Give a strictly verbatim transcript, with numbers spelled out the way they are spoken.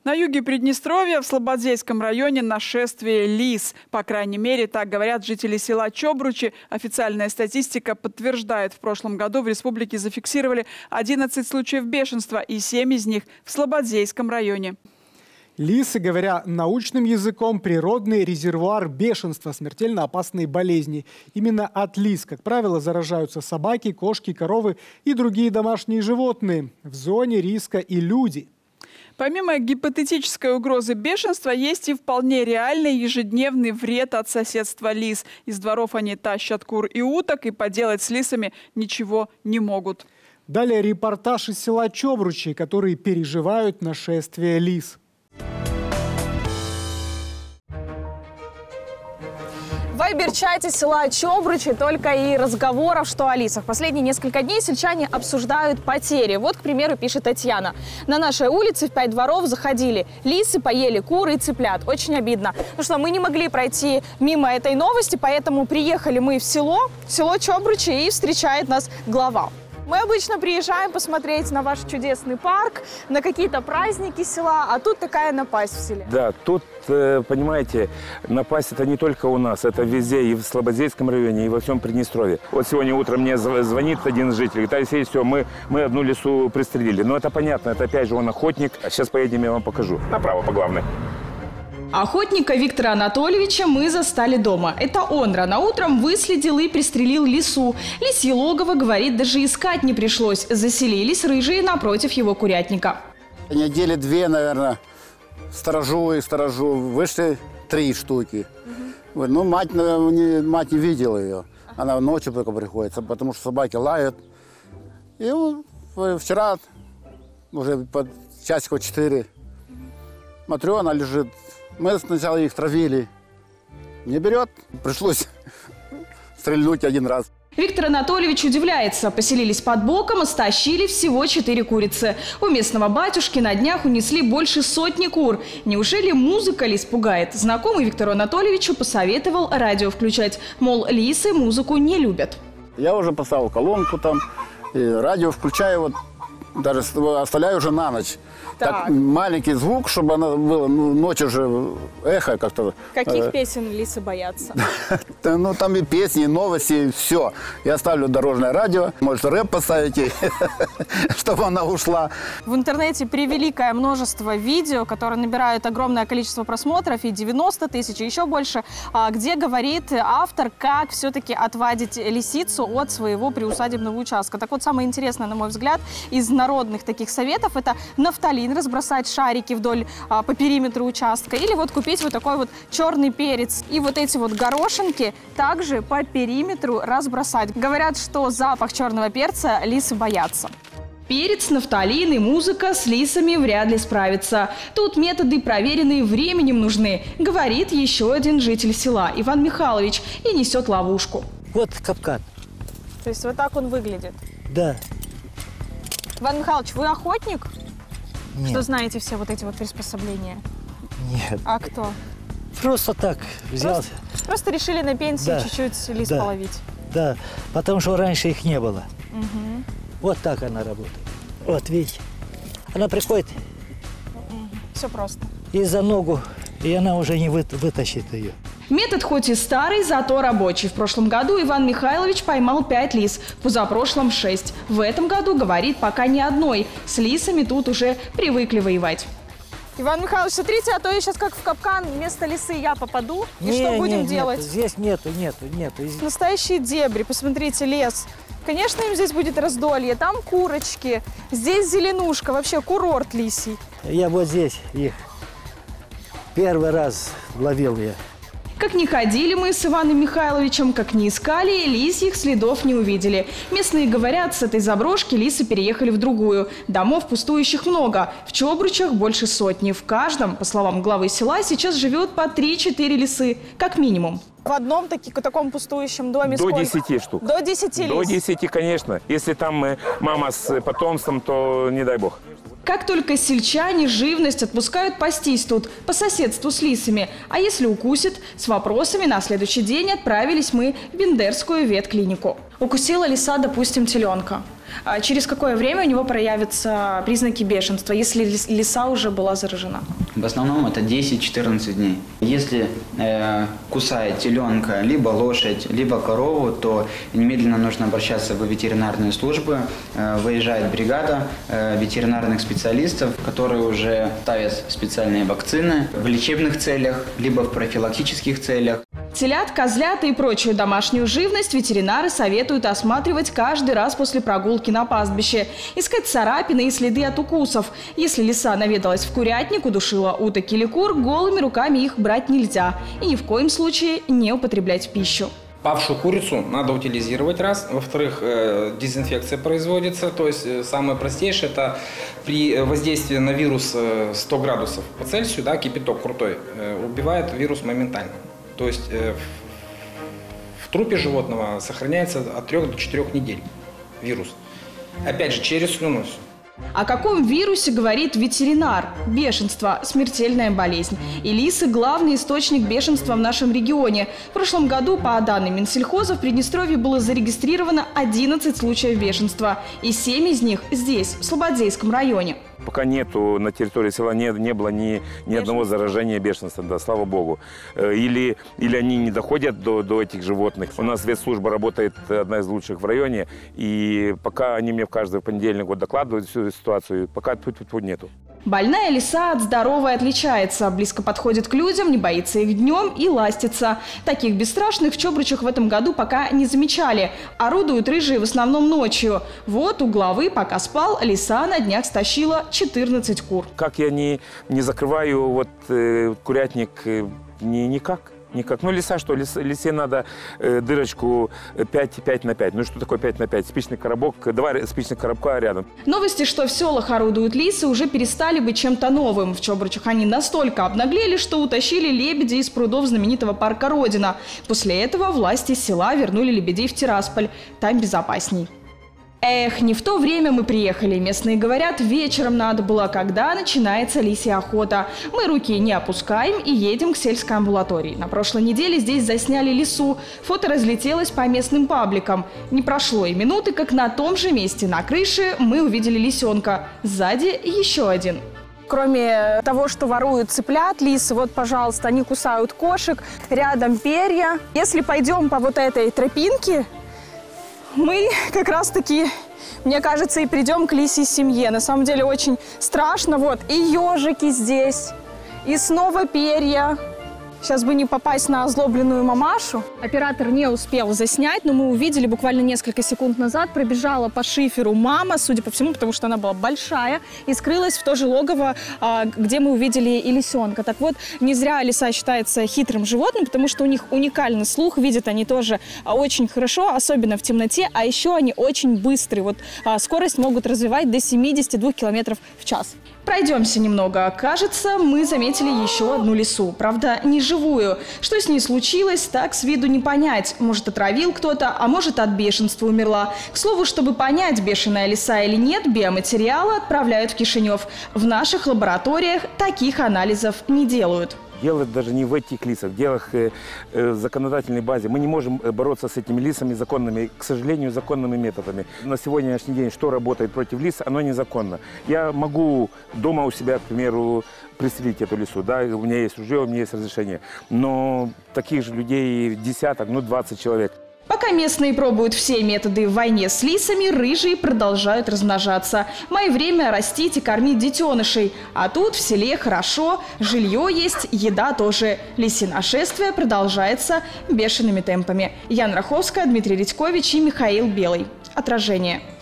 На юге Приднестровья в Слободейском районе нашествие лис. По крайней мере, так говорят жители села Чобручи. Официальная статистика подтверждает, в прошлом году в республике зафиксировали одиннадцать случаев бешенства, и семь из них в Слободейском районе. Лисы, говоря научным языком, природный резервуар бешенства, смертельно опасные болезни. Именно от лис, как правило, заражаются собаки, кошки, коровы и другие домашние животные. В зоне риска и люди. Помимо гипотетической угрозы бешенства, есть и вполне реальный ежедневный вред от соседства лис. Из дворов они тащат кур и уток, и поделать с лисами ничего не могут. Далее репортаж из села Чобручи, которые переживают нашествие лис. В вайбер-чате села Чобручи только и разговоров, что о лисах. Последние несколько дней сельчане обсуждают потери. Вот, к примеру, пишет Татьяна. На нашей улице в пять дворов заходили лисы, поели куры и цыплят. Очень обидно. Ну что, мы не могли пройти мимо этой новости, поэтому приехали мы в село, в село Чобручи, и встречает нас глава. Мы обычно приезжаем посмотреть на ваш чудесный парк, на какие-то праздники села, а тут такая напасть в селе. Да, тут, понимаете, напасть это не только у нас, это везде, и в Слободейском районе, и во всем Приднестровье. Вот сегодня утром мне звонит один житель, говорит: Алексей, все, мы, мы одну лису пристрелили. Но это понятно, это опять же он охотник. А сейчас поедем, я вам покажу. Направо по главной. Охотника Виктора Анатольевича мы застали дома. Это он рано утром выследил и пристрелил лису. Лисье логово, говорит, даже искать не пришлось. Заселились рыжие напротив его курятника. Недели две, наверное, сторожу и сторожу. Вышли три штуки. Угу. Ну, мать не, мать не видела ее. Она ночью только приходится, потому что собаки лают. И вот вчера, уже под часиков четыре, смотрю, она лежит. Мы сначала их травили. Не берет. Пришлось стрельнуть один раз. Виктор Анатольевич удивляется. Поселились под боком и стащили всего четыре курицы. У местного батюшки на днях унесли больше сотни кур. Неужели музыка лис пугает? Знакомый Виктору Анатольевичу посоветовал радио включать. Мол, лисы музыку не любят. Я уже поставил колонку там, и радио включаю, вот, даже оставляю уже на ночь. Так. Так, маленький звук, чтобы она была, ну, ночью же эхо как-то. Каких э... песен лисы боятся? Ну, там и песни, и новости, все. Я ставлю дорожное радио, может, рэп поставите, чтобы она ушла. В интернете превеликое множество видео, которые набирают огромное количество просмотров, и девяносто тысяч, и еще больше, где говорит автор, как все-таки отвадить лисицу от своего приусадебного участка. Так вот, самое интересное, на мой взгляд, из народных таких советов — это нафталин, разбросать шарики вдоль а, по периметру участка, или вот купить вот такой вот черный перец и вот эти вот горошинки также по периметру разбросать. Говорят, что запах черного перца лисы боятся. Перец, нафталин и музыка с лисами вряд ли справятся. Тут методы, проверенные временем, нужны, говорит еще один житель села, Иван Михайлович, и несет ловушку. Вот капкан. То есть вот так он выглядит? Да. Иван Михайлович, вы охотник? Нет. Что знаете все вот эти вот приспособления? Нет. А кто? Просто так взял. Просто, просто решили на пенсии чуть-чуть да. лис да. половить? Да, потому что раньше их не было. Угу. Вот так она работает. Вот, видите. Она приходит. Угу. Все просто. И за ногу, и она уже не вы, вытащит ее. Метод хоть и старый, зато рабочий. В прошлом году Иван Михайлович поймал пять лис, в позапрошлом шесть. В этом году, говорит, пока ни одной. С лисами тут уже привыкли воевать. Иван Михайлович, смотрите, а то я сейчас как в капкан вместо лисы я попаду. И не, что будем не, делать? Нету, здесь нету, нету, нету. Настоящие дебри, посмотрите, лес. Конечно, им здесь будет раздолье, там курочки, здесь зеленушка, вообще курорт лисий. Я вот здесь их первый раз ловил я. Как ни ходили мы с Иваном Михайловичем, как ни искали, лисьих следов не увидели. Местные говорят, с этой заброшки лисы переехали в другую. Домов пустующих много. В Чобручах больше сотни. В каждом, по словам главы села, сейчас живет по три-четыре лисы, как минимум. В одном таки, таком пустующем доме До сколько? десяти штук. До десяти лис? До десяти, конечно. Если там мама с потомством, то не дай бог. Как только сельчане живность отпускают пастись тут, по соседству с лисами. А если укусит, с вопросами на следующий день отправились мы в Бендерскую ветклинику. Укусила лиса, допустим, теленка. А через какое время у него проявятся признаки бешенства, если лиса уже была заражена? В основном это десять-четырнадцать дней. Если э, кусает теленка, либо лошадь, либо корову, то немедленно нужно обращаться в ветеринарные службы. Э, выезжает бригада э, ветеринарных специалистов, которые уже ставят специальные вакцины в лечебных целях, либо в профилактических целях. Телят, козлят и прочую домашнюю живность ветеринары советуют осматривать каждый раз после прогулки на пастбище. Искать царапины и следы от укусов. Если лиса наведалась в курятник, удушила уток или кур, голыми руками их брать нельзя. И ни в коем случае не употреблять в пищу. Павшую курицу надо утилизировать раз. Во-вторых, э, дезинфекция производится. То есть э, самое простейшее – это при воздействии на вирус э, сто градусов по Цельсию, да, кипяток крутой, э, убивает вирус моментально. То есть э, в, в трупе животного сохраняется от трёх до четырёх недель вирус. Опять же, через слюну. О каком вирусе говорит ветеринар? Бешенство – смертельная болезнь. И лисы – главный источник бешенства в нашем регионе. В прошлом году, по данным Минсельхоза, в Приднестровье было зарегистрировано одиннадцать случаев бешенства. И семь из них здесь, в Слободейском районе. Пока нету на территории села, не, не было ни, ни одного заражения бешенством, да, слава богу. Или, или они не доходят до, до этих животных. У нас ветслужба работает, одна из лучших в районе, и пока они мне в каждый понедельник вот докладывают всю ситуацию, пока тут нету. Больная лиса от здоровой отличается. Близко подходит к людям, не боится их днем и ластится. Таких бесстрашных в Чобручах в этом году пока не замечали. Орудуют рыжие в основном ночью. Вот у главы, пока спал, лиса на днях стащила четырнадцать кур. Как я не, не закрываю вот, э, курятник, э, ни, никак. Никак. Ну, лиса что? Лис, лисе надо э, дырочку пять на пять. Ну, что такое пять на пять? Спичный коробок, два спичных коробка рядом. Новости, что в селах орудуют лисы, уже перестали быть чем-то новым. В Чобручах они настолько обнаглели, что утащили лебедей из прудов знаменитого парка Родина. После этого власти села вернули лебедей в Тирасполь. Там безопасней. Эх, не в то время мы приехали. Местные говорят, вечером надо было, когда начинается лисья охота. Мы руки не опускаем и едем к сельской амбулатории. На прошлой неделе здесь засняли лису. Фото разлетелось по местным пабликам. Не прошло и минуты, как на том же месте на крыше мы увидели лисенка. Сзади еще один. Кроме того, что воруют цыплят, лисы, вот, пожалуйста, они кусают кошек, рядом перья. Если пойдем по вот этой тропинке, мы как раз-таки, мне кажется, и придем к лисьей семье. На самом деле очень страшно. Вот и ежики здесь, и снова перья. Сейчас бы не попасть на озлобленную мамашу. Оператор не успел заснять, но мы увидели буквально несколько секунд назад. Пробежала по шиферу мама, судя по всему, потому что она была большая, и скрылась в то же логово, где мы увидели и лисенка. Так вот, не зря лиса считается хитрым животным, потому что у них уникальный слух, видят они тоже очень хорошо, особенно в темноте, а еще они очень быстрые. Вот скорость могут развивать до семидесяти двух километров в час. Пройдемся немного. Кажется, мы заметили еще одну лису. Правда, не живую. Что с ней случилось, так с виду не понять. Может, отравил кто-то, а может, от бешенства умерла. К слову, чтобы понять, бешеная лиса или нет, биоматериалы отправляют в Кишинев. В наших лабораториях таких анализов не делают. Дело даже не в этих лисах, дело в э, э, законодательной базе. Мы не можем бороться с этими лисами законными, к сожалению, законными методами. На сегодняшний день что работает против лис, оно незаконно. Я могу дома у себя, к примеру, пристрелить эту лису, да, у меня есть ружье, у меня есть разрешение. Но таких же людей десяток, ну двадцать человек. Пока местные пробуют все методы в войне с лисами, рыжие продолжают размножаться. Мое время растить и кормить детенышей. А тут в селе хорошо, жилье есть, еда тоже. Лисье нашествие продолжается бешеными темпами. Яна Раховская, Дмитрий Редькович и Михаил Белый. Отражение.